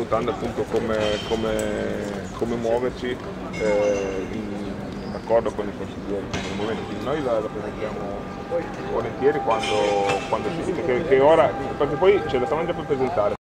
valutando appunto come muoverci in accordo con i consiglieri. Quindi noi la presentiamo volentieri quando si dice che ora, perché poi ce la stiamo già per presentare.